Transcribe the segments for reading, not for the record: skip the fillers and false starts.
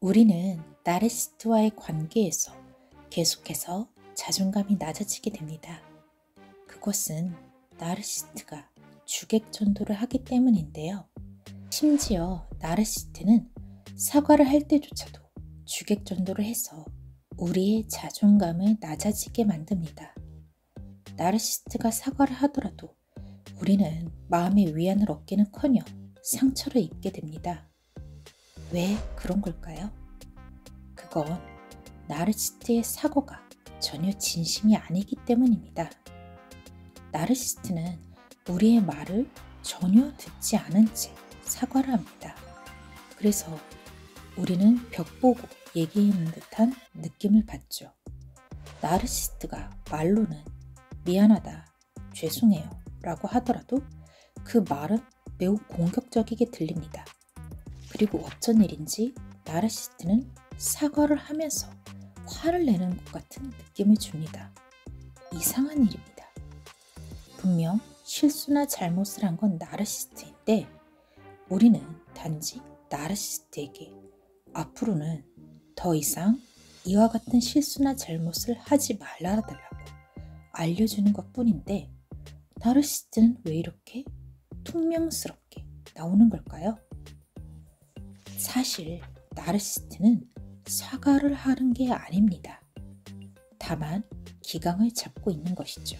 우리는 나르시스트와의 관계에서 계속해서 자존감이 낮아지게 됩니다. 그것은 나르시스트가 주객 전도를 하기 때문인데요. 심지어 나르시스트는 사과를 할 때조차도 주객 전도를 해서 우리의 자존감을 낮아지게 만듭니다. 나르시스트가 사과를 하더라도 우리는 마음의 위안을 얻기는커녕 상처를 입게 됩니다. 왜 그런 걸까요? 그건 나르시스트의 사과가 전혀 진심이 아니기 때문입니다. 나르시스트는 우리의 말을 전혀 듣지 않은 채 사과를 합니다. 그래서 우리는 벽 보고 얘기하는 듯한 느낌을 받죠. 나르시스트가 말로는 미안하다, 죄송해요 라고 하더라도 그 말은 매우 공격적이게 들립니다. 그리고 어쩐 일인지 나르시스트는 사과를 하면서 화를 내는 것 같은 느낌을 줍니다. 이상한 일입니다. 분명 실수나 잘못을 한 건 나르시스트인데 우리는 단지 나르시스트에게 앞으로는 더 이상 이와 같은 실수나 잘못을 하지 말아달라고 알려주는 것 뿐인데 나르시스트는 왜 이렇게 퉁명스럽게 나오는 걸까요? 사실 나르시스트는 사과를 하는 게 아닙니다. 다만 기강을 잡고 있는 것이죠.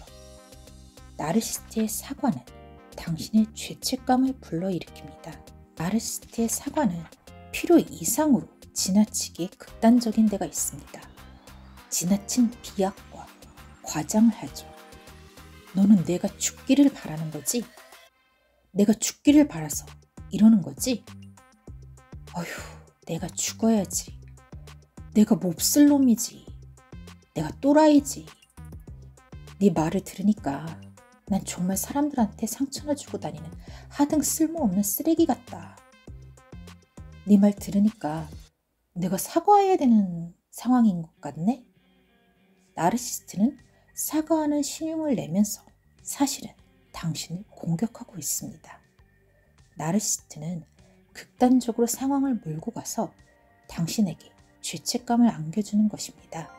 나르시스트의 사과는 당신의 죄책감을 불러일으킵니다. 나르시스트의 사과는 필요 이상으로 지나치게 극단적인 데가 있습니다. 지나친 비약과 과장을 하죠. 너는 내가 죽기를 바라는 거지? 내가 죽기를 바라서 이러는 거지? 어휴, 내가 죽어야지. 내가 몹쓸 놈이지. 내가 또라이지. 네 말을 들으니까 난 정말 사람들한테 상처나 주고 다니는 하등 쓸모없는 쓰레기 같다. 네 말 들으니까 내가 사과해야 되는 상황인 것 같네? 나르시스트는 사과하는 신용을 내면서 사실은 당신을 공격하고 있습니다. 나르시스트는 극단적으로 상황을 몰고 가서 당신에게 죄책감을 안겨주는 것입니다.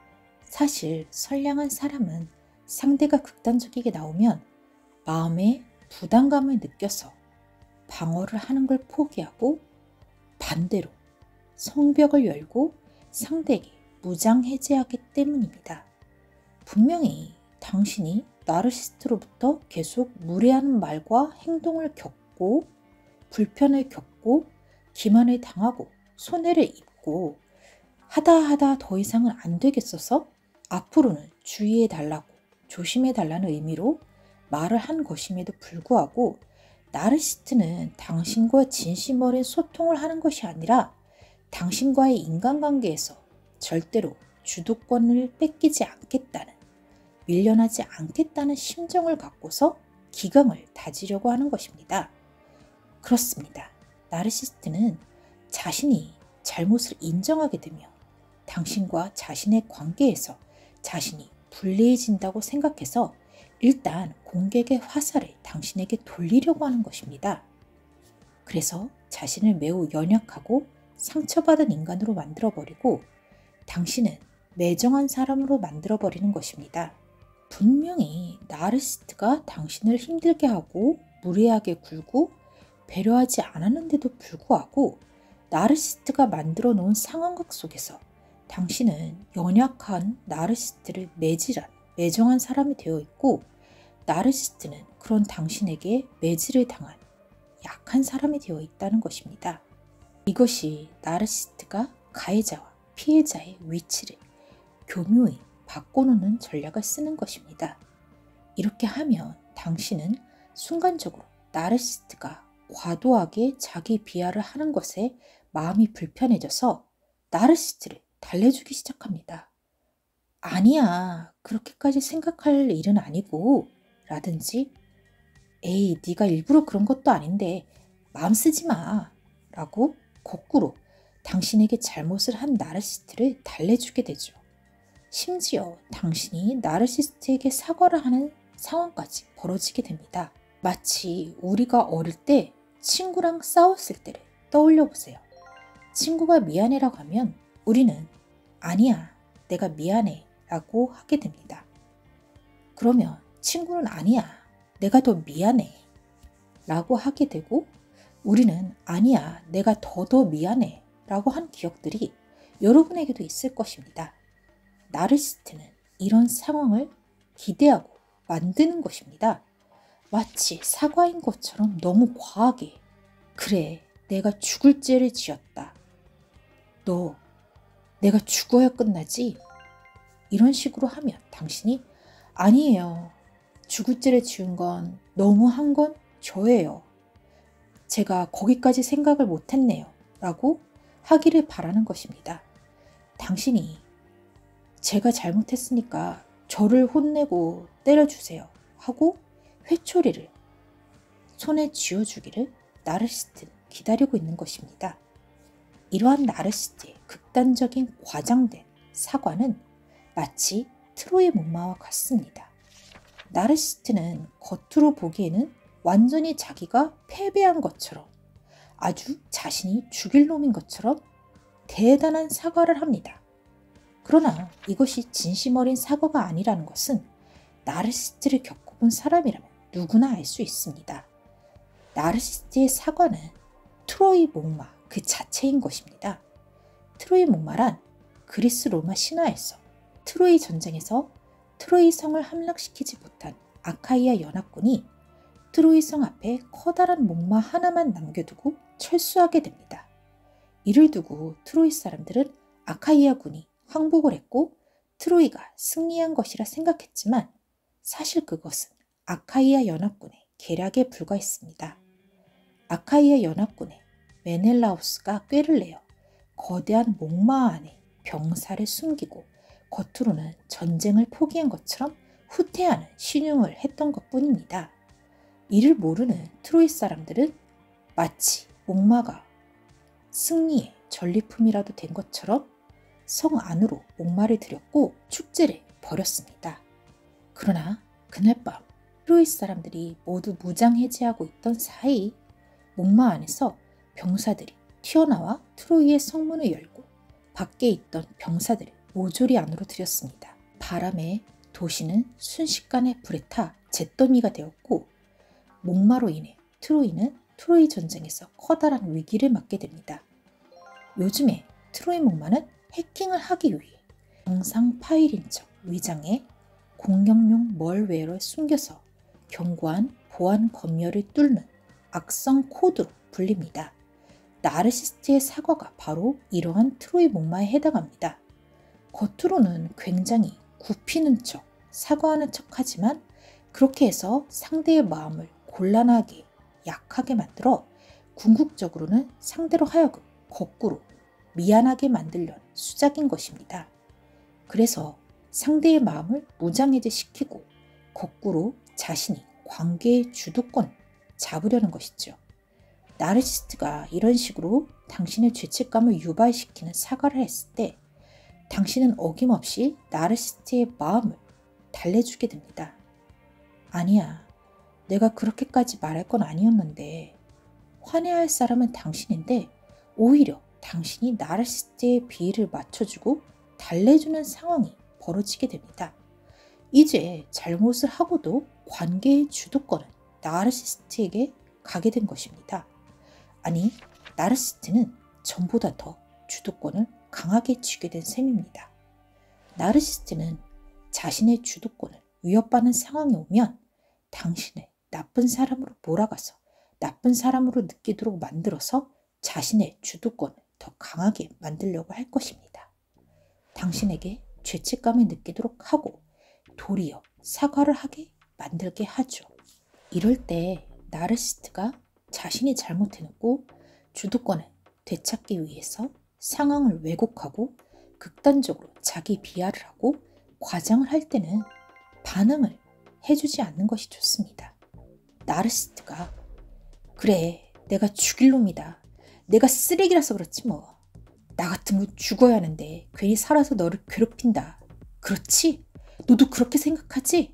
사실 선량한 사람은 상대가 극단적이게 나오면 마음에 부담감을 느껴서 방어를 하는 걸 포기하고 반대로 성벽을 열고 상대에게 무장해제하기 때문입니다. 분명히 당신이 나르시스트로부터 계속 무례한 말과 행동을 겪고 불편을 겪고 기만을 당하고 손해를 입고 하다 더 이상은 안 되겠어서 앞으로는 주의해달라고 조심해달라는 의미로 말을 한 것임에도 불구하고 나르시스트는 당신과 진심 어린 소통을 하는 것이 아니라 당신과의 인간관계에서 절대로 주도권을 뺏기지 않겠다는, 밀려나지 않겠다는 심정을 갖고서 기강을 다지려고 하는 것입니다. 그렇습니다. 나르시스트는 자신이 잘못을 인정하게 되면 당신과 자신의 관계에서 자신이 불리해진다고 생각해서 일단 공격의 화살을 당신에게 돌리려고 하는 것입니다. 그래서 자신을 매우 연약하고 상처받은 인간으로 만들어버리고 당신은 매정한 사람으로 만들어버리는 것입니다. 분명히 나르시스트가 당신을 힘들게 하고 무례하게 굴고 배려하지 않았는데도 불구하고 나르시스트가 만들어 놓은 상황극 속에서 당신은 연약한 나르시스트를 매질한 매정한 사람이 되어 있고 나르시스트는 그런 당신에게 매질을 당한 약한 사람이 되어 있다는 것입니다. 이것이 나르시스트가 가해자와 피해자의 위치를 교묘히 바꿔놓는 전략을 쓰는 것입니다. 이렇게 하면 당신은 순간적으로 나르시스트가 과도하게 자기 비하를 하는 것에 마음이 불편해져서 나르시스트를 달래주기 시작합니다. 아니야, 그렇게까지 생각할 일은 아니고 라든지 에이, 네가 일부러 그런 것도 아닌데 마음 쓰지 마 라고 거꾸로 당신에게 잘못을 한 나르시스트를 달래주게 되죠. 심지어 당신이 나르시스트에게 사과를 하는 상황까지 벌어지게 됩니다. 마치 우리가 어릴 때 친구랑 싸웠을 때를 떠올려 보세요. 친구가 미안해라고 하면 우리는 아니야, 내가 미안해 라고 하게 됩니다. 그러면 친구는 아니야, 내가 더 미안해 라고 하게 되고 우리는 아니야, 내가 더 미안해 라고 한 기억들이 여러분에게도 있을 것입니다. 나르시스트는 이런 상황을 기대하고 만드는 것입니다. 마치 사과인 것처럼 너무 과하게 그래, 내가 죽을 죄를 지었다. 너, 내가 죽어야 끝나지? 이런 식으로 하면 당신이 아니에요. 죽을 죄를 지은 건 너무한 건 저예요. 제가 거기까지 생각을 못했네요. 라고 하기를 바라는 것입니다. 당신이 제가 잘못했으니까 저를 혼내고 때려주세요 하고 회초리를 손에 쥐어주기를 나르시스트는 기다리고 있는 것입니다. 이러한 나르시스트의 극단적인 과장된 사과는 마치 트로이 목마와 같습니다. 나르시스트는 겉으로 보기에는 완전히 자기가 패배한 것처럼 아주 자신이 죽일 놈인 것처럼 대단한 사과를 합니다. 그러나 이것이 진심 어린 사과가 아니라는 것은 나르시스트를 겪어본 사람이라면 누구나 알 수 있습니다. 나르시스트의 사과는 트로이 목마 그 자체인 것입니다. 트로이 목마란 그리스 로마 신화에서 트로이 전쟁에서 트로이 성을 함락시키지 못한 아카이아 연합군이 트로이 성 앞에 커다란 목마 하나만 남겨두고 철수하게 됩니다. 이를 두고 트로이 사람들은 아카이아 군이 항복을 했고 트로이가 승리한 것이라 생각했지만 사실 그것은 아카이아 연합군의 계략에 불과했습니다. 아카이아 연합군의 메넬라우스가 꾀를 내어 거대한 목마 안에 병사를 숨기고 겉으로는 전쟁을 포기한 것처럼 후퇴하는 신용을 했던 것뿐입니다. 이를 모르는 트로이 사람들은 마치 목마가 승리의 전리품이라도 된 것처럼 성 안으로 목마를 들였고 축제를 벌였습니다. 그러나 그날 밤 트로이 사람들이 모두 무장 해제하고 있던 사이 목마 안에서 병사들이 튀어나와 트로이의 성문을 열고 밖에 있던 병사들을 모조리 안으로 들였습니다. 바람에 도시는 순식간에 불에 타 잿더미가 되었고 목마로 인해 트로이는 트로이 전쟁에서 커다란 위기를 맞게 됩니다. 요즘에 트로이 목마는 해킹을 하기 위해 정상 파일인 척 위장에 공격용 멀웨어를 숨겨서 견고한 보안 검열을 뚫는 악성 코드로 불립니다. 나르시스트의 사과가 바로 이러한 트로이 목마에 해당합니다. 겉으로는 굉장히 굽히는 척, 사과하는 척하지만 그렇게 해서 상대의 마음을 곤란하게, 약하게 만들어 궁극적으로는 상대로 하여금 거꾸로 미안하게 만들려는 수작인 것입니다. 그래서 상대의 마음을 무장해제시키고 거꾸로 자신이 관계의 주도권을 잡으려는 것이죠. 나르시스트가 이런 식으로 당신의 죄책감을 유발시키는 사과를 했을 때 당신은 어김없이 나르시스트의 마음을 달래주게 됩니다. 아니야, 내가 그렇게까지 말할 건 아니었는데 화내야 할 사람은 당신인데 오히려 당신이 나르시스트의 비위를 맞춰주고 달래주는 상황이 벌어지게 됩니다. 이제 잘못을 하고도 관계의 주도권은 나르시스트에게 가게 된 것입니다. 아니, 나르시스트는 전보다 더 주도권을 강하게 쥐게 된 셈입니다. 나르시스트는 자신의 주도권을 위협받는 상황이 오면 당신을 나쁜 사람으로 몰아가서 나쁜 사람으로 느끼도록 만들어서 자신의 주도권을 더 강하게 만들려고 할 것입니다. 당신에게 죄책감을 느끼도록 하고 도리어 사과를 하게 만들게 하죠. 이럴 때 나르시스트가 자신이 잘못해놓고 주도권을 되찾기 위해서 상황을 왜곡하고 극단적으로 자기 비하를 하고 과장을 할 때는 반응을 해주지 않는 것이 좋습니다. 나르시스트가 그래, 내가 죽일 놈이다. 내가 쓰레기라서 그렇지 뭐. 나 같으면 죽어야 하는데 괜히 살아서 너를 괴롭힌다. 그렇지? 너도 그렇게 생각하지?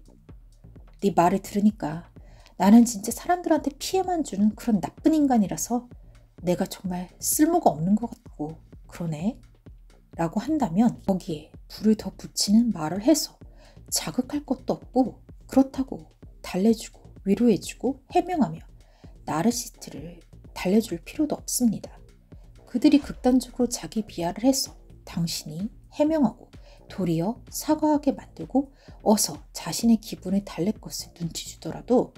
네 말을 들으니까 나는 진짜 사람들한테 피해만 주는 그런 나쁜 인간이라서 내가 정말 쓸모가 없는 것 같고 그러네 라고 한다면 거기에 불을 더 붙이는 말을 해서 자극할 것도 없고 그렇다고 달래주고 위로해주고 해명하며 나르시스트를 달래줄 필요도 없습니다. 그들이 극단적으로 자기 비하를 해서 당신이 해명하고 도리어 사과하게 만들고 어서 자신의 기분을 달랠 것을 눈치 주더라도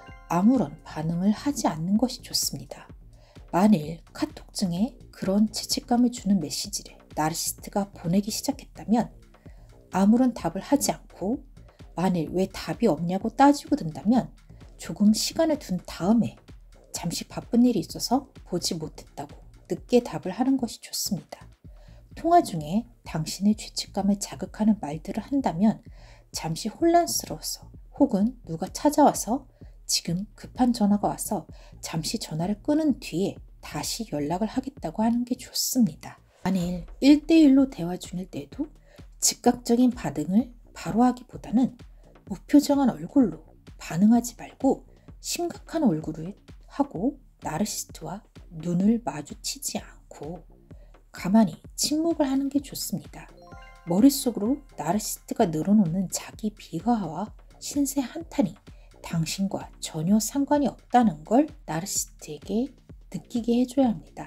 아무런 반응을 하지 않는 것이 좋습니다. 만일 카톡 중에 그런 죄책감을 주는 메시지를 나르시스트가 보내기 시작했다면 아무런 답을 하지 않고 만일 왜 답이 없냐고 따지고 든다면 조금 시간을 둔 다음에 잠시 바쁜 일이 있어서 보지 못했다고 늦게 답을 하는 것이 좋습니다. 통화 중에 당신의 죄책감을 자극하는 말들을 한다면 잠시 혼란스러워서 혹은 누가 찾아와서 지금 급한 전화가 와서 잠시 전화를 끊은 뒤에 다시 연락을 하겠다고 하는 게 좋습니다. 만일 1대1로 대화 중일 때에도 즉각적인 반응을 바로 하기보다는 무표정한 얼굴로 반응하지 말고 심각한 얼굴을 하고 나르시스트와 눈을 마주치지 않고 가만히 침묵을 하는 게 좋습니다. 머릿속으로 나르시스트가 늘어놓는 자기 비하와 신세 한탄이 당신과 전혀 상관이 없다는 걸 나르시스트에게 느끼게 해줘야 합니다.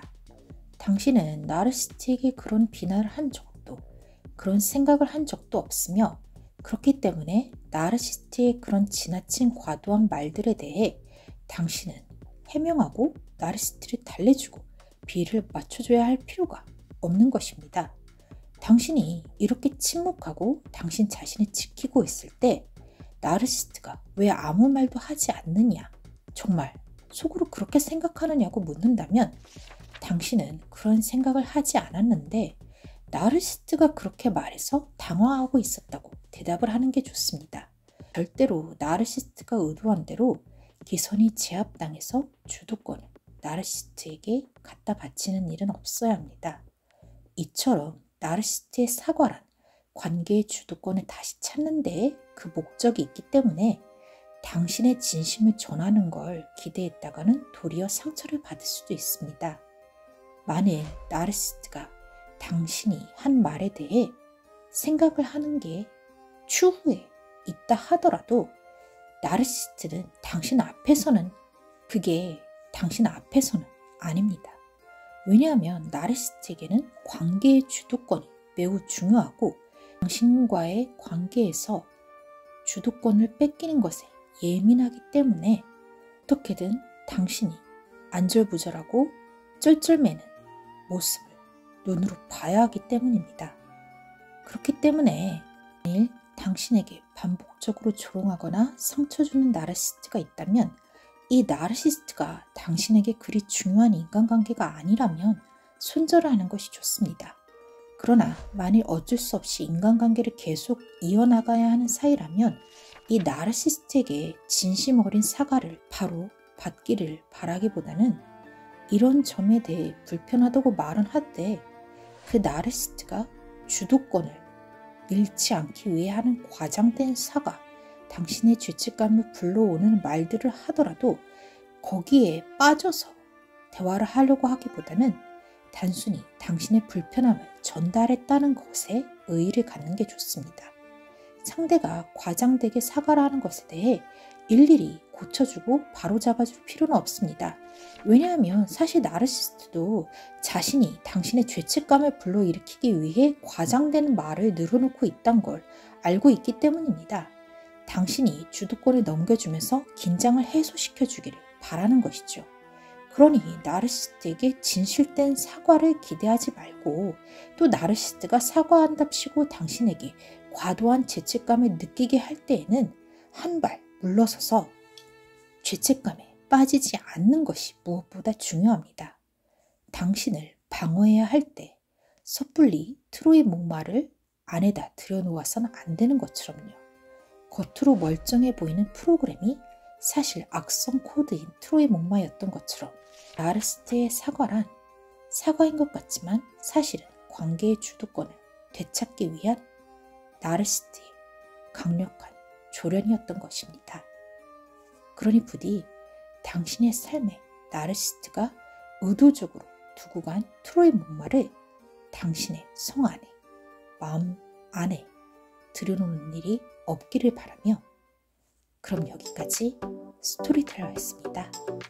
당신은 나르시스트에게 그런 비난을 한 적도 그런 생각을 한 적도 없으며 그렇기 때문에 나르시스트의 그런 지나친 과도한 말들에 대해 당신은 해명하고 나르시스트를 달래주고 비를 맞춰줘야 할 필요가 없는 것입니다. 당신이 이렇게 침묵하고 당신 자신을 지키고 있을 때 나르시스트가 왜 아무 말도 하지 않느냐, 정말 속으로 그렇게 생각하느냐고 묻는다면 당신은 그런 생각을 하지 않았는데 나르시스트가 그렇게 말해서 당황하고 있었다고 대답을 하는 게 좋습니다. 절대로 나르시스트가 의도한 대로 기선이 제압당해서 주도권을 나르시스트에게 갖다 바치는 일은 없어야 합니다. 이처럼 나르시스트의 사과란 관계의 주도권을 다시 찾는 데에 그 목적이 있기 때문에 당신의 진심을 전하는 걸 기대했다가는 도리어 상처를 받을 수도 있습니다. 만일 나르시스트가 당신이 한 말에 대해 생각을 하는 게 추후에 있다 하더라도 나르시스트는 당신 앞에서는 아닙니다. 왜냐하면 나르시스트에게는 관계의 주도권이 매우 중요하고 당신과의 관계에서 주도권을 뺏기는 것에 예민하기 때문에 어떻게든 당신이 안절부절하고 쩔쩔매는 모습을 눈으로 봐야 하기 때문입니다. 그렇기 때문에 만일 당신에게 반복적으로 조롱하거나 상처 주는 나르시스트가 있다면 이 나르시스트가 당신에게 그리 중요한 인간관계가 아니라면 손절을 하는 것이 좋습니다. 그러나 만일 어쩔 수 없이 인간관계를 계속 이어나가야 하는 사이라면 이 나르시스트에게 진심 어린 사과를 바로 받기를 바라기보다는 이런 점에 대해 불편하다고 말은 하되 그 나르시스트가 주도권을 잃지 않기 위해 하는 과장된 사과, 당신의 죄책감을 불러오는 말들을 하더라도 거기에 빠져서 대화를 하려고 하기보다는 단순히 당신의 불편함을 전달했다는 것에 의의를 갖는 게 좋습니다. 상대가 과장되게 사과를 하는 것에 대해 일일이 고쳐주고 바로잡아줄 필요는 없습니다. 왜냐하면 사실 나르시스트도 자신이 당신의 죄책감을 불러일으키기 위해 과장된 말을 늘어놓고 있다는 걸 알고 있기 때문입니다. 당신이 주도권을 넘겨주면서 긴장을 해소시켜주기를 바라는 것이죠. 그러니 나르시스트에게 진실된 사과를 기대하지 말고 또 나르시스트가 사과한답시고 당신에게 과도한 죄책감을 느끼게 할 때에는 한 발 물러서서 죄책감에 빠지지 않는 것이 무엇보다 중요합니다. 당신을 방어해야 할 때 섣불리 트로이 목마를 안에다 들여놓아서는 안 되는 것처럼요. 겉으로 멀쩡해 보이는 프로그램이 사실 악성 코드인 트로이 목마였던 것처럼 나르시스트의 사과란 사과인 것 같지만 사실은 관계의 주도권을 되찾기 위한 나르시스트의 강력한 조련이었던 것입니다. 그러니 부디 당신의 삶에 나르시스트가 의도적으로 두고 간 트로이 목마를 당신의 성 안에, 마음 안에 들여놓는 일이 없기를 바라며, 그럼 여기까지 스토리텔러였습니다.